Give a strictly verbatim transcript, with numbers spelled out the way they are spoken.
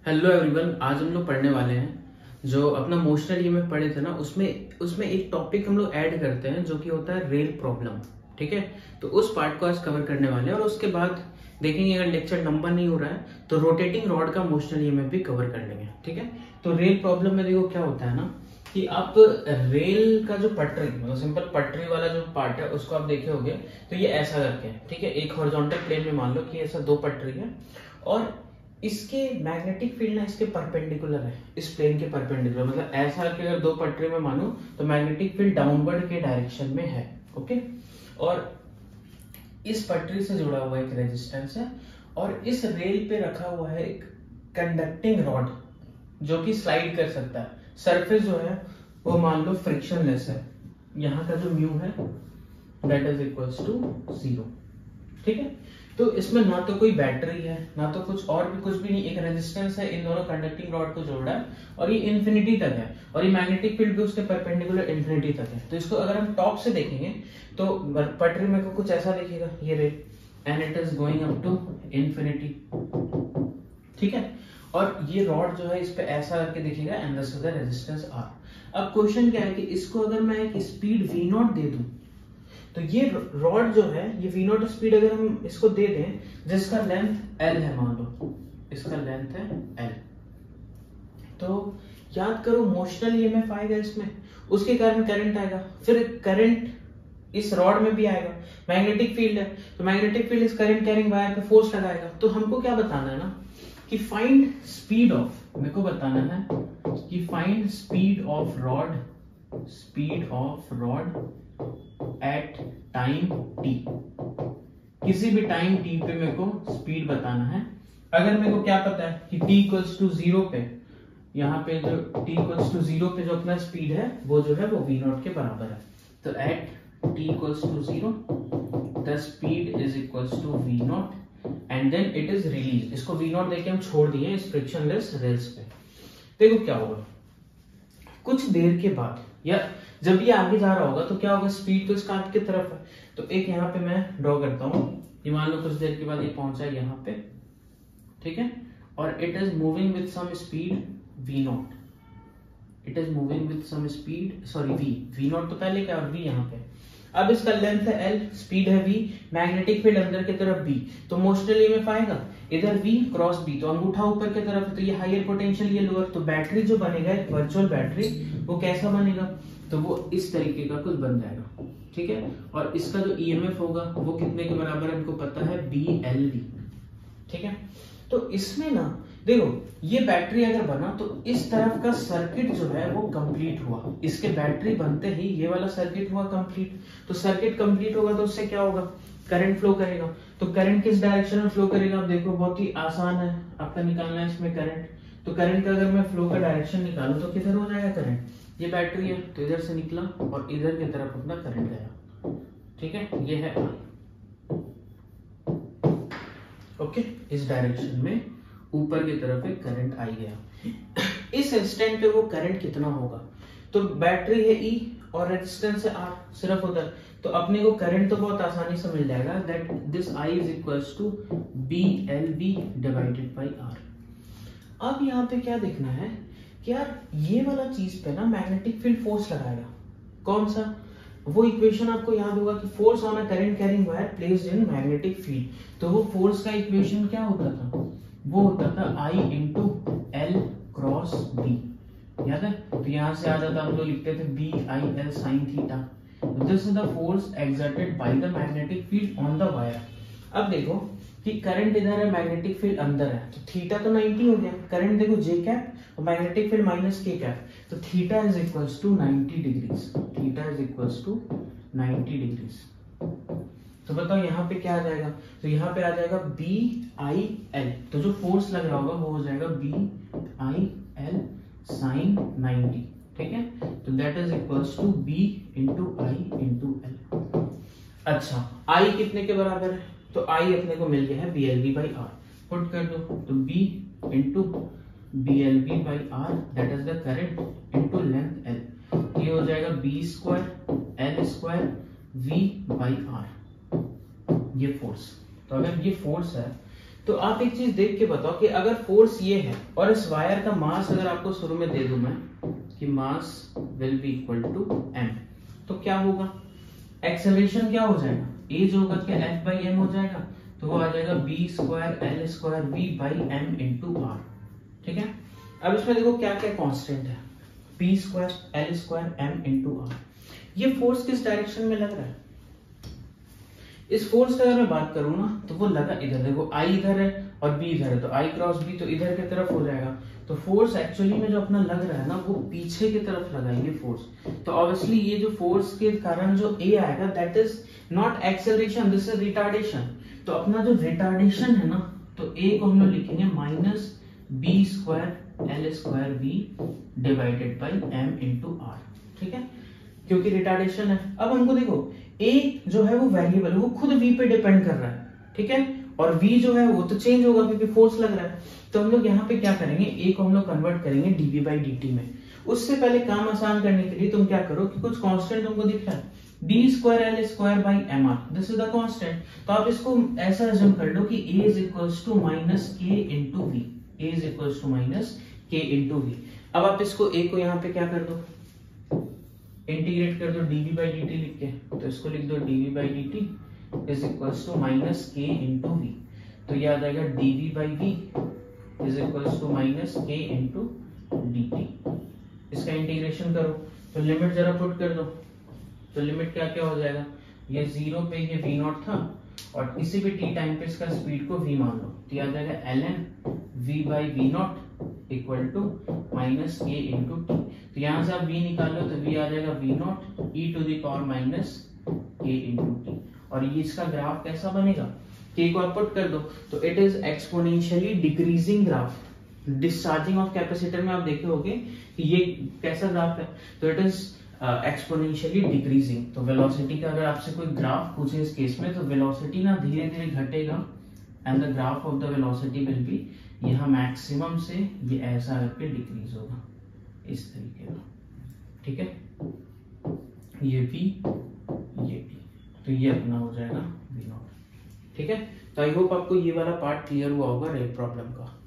Hello everyone, आज हम लोग पढ़ने वाले हैं जो अपना मोशनल ईएमएफ पढ़े थे ना, उसमें उसमें एक टॉपिक हम लोग ऐड करते हैं जो कि होता है रेल प्रॉब्लम। ठीक है, तो उस पार्ट को आज कवर करने वाले हैं और उसके बाद देखेंगे अगर लेक्चर नंबर नहीं हो रहा है तो रोटेटिंग रॉड का मोशनल ईएमएफ भी कवर कर लेंगे। ठीक है, तो रेल प्रॉब्लम में देखो क्या होता है ना कि आप रेल का जो पटरी मतलब सिंपल पटरी वाला जो पार्ट है उसको आप देखे होंगे तो ये ऐसा करके है। ठीक है, एक हॉरिजॉन्टल प्लेन में मान लो कि ऐसा दो पटरी है और इसके मैग्नेटिक फील्ड ना इसके परपेंडिकुलर है, इस प्लेन के परपेंडिकुलर, मतलब ऐसा कि अगर दो पटरी में मानो तो मैग्नेटिक फील्ड डाउनवर्ड के डायरेक्शन में है। ओके, और इस पटरी से जुड़ा हुआ एक रेजिस्टेंस है और इस रेल पे रखा हुआ है एक कंडक्टिंग रॉड जो कि स्लाइड कर सकता है। सरफेस जो है वो मान लो फ्रिक्शनलेस है, यहाँ का जो म्यू है that is equals to zero. ठीक है, तो इसमें ना तो कोई बैटरी है ना तो कुछ और भी कुछ भी नहीं, एक रेजिस्टेंस है इन दोनों कंडक्टिंग रॉड को जोड़ा है और ये इन्फिनिटी तक है और ये मैग्नेटिक फील्ड भी उसके परपेंडिकुलर इन्फिनिटी तक है। तो इसको अगर हम टॉप से देखेंगे तो पटरी में को कुछ ऐसा दिखेगा, ये rail and it is going up to infinity. ठीक है, और ये रॉड जो है इस पे ऐसा करके दिखेगा and this is the resistance R. अब क्वेश्चन क्या है कि इसको अगर मैं एक स्पीड वी नॉट दे दूं तो ये रॉड जो है ये वी नॉट स्पीड अगर हम इसको दे दें जिसका लेंथ एल है, मान लो इसका लेंथ है एल, तो याद करो मोशनल ईएमएफ आएगा इसमें, उसके कारण करंट आएगा, फिर करंट इस रॉड में भी आएगा, मैग्नेटिक फील्ड है तो मैग्नेटिक फील्ड इस करंट कैरिंग वायर पे फोर्स लगाएगा। तो हमको क्या बताना है ना कि फाइंड स्पीड ऑफ, मेरे को बताना है कि find speed of rod, speed of rod at time T, किसी भी टाइम टी पे मेरे को स्पीड बताना है। अगर मेरे को क्या पता है कि t इक्वल्स टू जीरो पे, यहाँ पे जो t इक्वल्स टू जीरो पे जो अपना स्पीड है वो जो है वो v नॉट के बराबर है, तो at t equals to zero the speed is equals to v not and then it is release. इसको v नॉट देके हम छोड़ दिए इस फ्रिक्शनलेस रेल्स पे। देखो क्या होगा, कुछ देर के बाद या जब ये आगे जा रहा होगा तो क्या होगा, स्पीड तो इसका आपकी तरफ है, तो एक यहाँ पे मैं ड्रॉ करता हूँ, ये मान लो कुछ देर के बाद ये पहुंचा है यहाँ पे। ठीक है, और it is moving with some speed v not, it is moving with some speed sorry v v not तो पहले क्या और v यहाँ पे। अब इसका लेंथ है l, स्पीड है v, मैग्नेटिक फील्ड अंदर की तरफ b, तो मोशनल ईएमएफ आएगा इधर v क्रॉस b, तो अंगूठा ऊपर की तरफ है तो ये हायर पोटेंशियल ये लोअर, तो बैटरी जो बनेगा एक वर्चुअल बैटरी वो कैसा बनेगा, तो वो इस तरीके का कुछ बन जाएगा। ठीक है, और इसका जो ईएमएफ होगा वो कितने के बराबर है हमको पता है, बी एल वी। ठीक है, तो इसमें ना देखो ये बैटरी अगर बना तो इस तरफ का सर्किट जो है वो कंप्लीट हुआ, इसके बैटरी बनते ही ये वाला सर्किट हुआ कंप्लीट, तो सर्किट कंप्लीट होगा तो उससे क्या होगा, करंट फ्लो करेगा। तो करंट किस डायरेक्शन में फ्लो करेगा, आप देखो बहुत ही आसान है आपका निकालना है इसमें करंट। तो करंट का अगर मैं फ्लो का डायरेक्शन निकालूं तो किधर हो जाएगा करंट, ये बैटरी है तो इधर से निकला और इधर की तरफ अपना करंट गया। ठीक है, ये है ओके, इस डायरेक्शन में ऊपर की तरफ एक करंट आई गया। इस इंस्टेंट पे वो करंट कितना होगा, तो बैटरी है E और रेजिस्टेंस है R सिर्फ उधर, तो अपने को करंट तो बहुत आसानी से मिल जाएगा, that this I is equals to B L V divided by R। अब यहाँ पे क्या देखना है कि यार ये वाला चीज पे ना मैग्नेटिक फील्ड फोर्स लगाएगा, कौन सा, वो इक्वेशन आपको याद होगा कि force on a current carrying wire placed in magnetic field, तो वो फोर्स का इक्वेशन क्या होता था, वो होता था I into L cross B, याद है, तो यहाँ से आ जाता हम लोग लिखते थे B I L sine theta, this is the force exerted by the magnetic field on the wire. अब देखो कि करंट इधर है, मैग्नेटिक फील्ड अंदर है, तो थीटा तो नाइंटी हो गया, करंट देखो जे कैप और magnetic field minus K cap, तो theta is equals to ninety degrees, theta is equals to ninety degrees. तो बताओ यहाँ पे क्या आ जाएगा, तो यहाँ पे आ जाएगा बी आई एल, तो जो फोर्स लग रहा होगा वो हो जाएगा B I L sine ninety. ठीक है, तो that is equals to B into I into L. अच्छा आई कितने के बराबर है, तो आई अपने को मिल गया है B L B by R, put कर दो, तो B into B L B by R that is the current into length L, ये हो जाएगा B square L square V by R, ये फोर्स। तो अगर ये फोर्स है तो आप एक चीज देख के बताओ कि अगर फोर्स ये है और इस वायर का मास अगर आपको शुरू में दे दूं मैं कि mass will be equal to m, तो क्या होगा, एक्सेलरेशन क्या हो जाएगा, ए जो होगा क्या एफ बाई एम हो जाएगा, तो वो आ जाएगा B square L square V by M into R. ठीक है, अब इसमें देखो क्या क्या कांस्टेंट है, B square L square M into R. ये फोर्स किस डायरेक्शन में लग रहा है, इस फोर्स का अगर मैं बात करूं ना तो वो लगा इधर, देखो आई इधर है और बी इधर है, तो आई क्रॉस बी तो इधर की तरफ हो जाएगा। तो फोर्स एक्चुअली में जो अपना लग रहा है ना वो पीछे की तरफ लगा है ये फोर्स। तो ऑब्वियसली ये जो फोर्स के कारण जो ए आएगा that is not acceleration, this is retardation. तो अपना जो रिटार्डेशन है ना, तो ए को हम लोग लिखेंगे minus B square L square V divided by M into R. ठीक है, क्योंकि रिटार्डेशन है। अब हमको देखो ए जो है वो वेरिएबल, वो खुद v पे डिपेंड कर रहा है। ठीक है, और v जो है वो तो चेंज होगा क्योंकि फोर्स लग रहा है। तो हम लोग यहाँ पे क्या करेंगे, ए को हम लोग कन्वर्ट करेंगे dv बाई dt में। उससे पहले काम आसान करने के लिए तुम क्या करो कि कुछ कांस्टेंट तुमको दिख रहा है, B square L square by M R, this is the constant. तो आप इसको ऐसा अज्यूम कर लो कि a is equals to minus K into V, A is equals to minus K into V. अब आप इसको a को यहाँ पे क्या कर दो, इंटीग्रेट कर दो dv बाई dt लिख के, तो इसको लिख दो dv by dt is equals to minus K into V. तो ये आ जाएगा dv by v is equals to minus K into dt। इसका इंटीग्रेशन करो तो लिमिट जरा पुट कर दो, तो लिमिट क्या क्या हो जाएगा, ये जीरो पे ये v नॉट था और किसी भी t टाइम पे इसका स्पीड को v मान लो, तो ये आ जाएगा ln v by v not equal to minus K into T. तो यहाँ से आप v निकाल लो तो v आ जाएगा v not E to the power minus K into T. और ये इसका ग्राफ कैसा बनेगा, k को आप पुट कर दो तो it is exponentially decreasing graph. Discharging of capacitor में आप देखे होंगे कि ये कैसा ग्राफ है, तो इट इज एक्सपोनेंशियली डिक्रीजिंग। तो वेलोसिटी का अगर आपसे कोई ग्राफ पूछे इस केस में, तो वेलोसिटी ना धीरे धीरे घटेगा and the graph of the velocity will be, यहाँ मैक्सिमम से ये ऐसा करके डिक्रीज होगा इस तरीके का। ठीक है, ये v ये t, तो ये अपना हो जाएगा v नॉट। ठीक है, तो आई होप आपको ये वाला पार्ट क्लियर हुआ होगा रेल प्रॉब्लम का।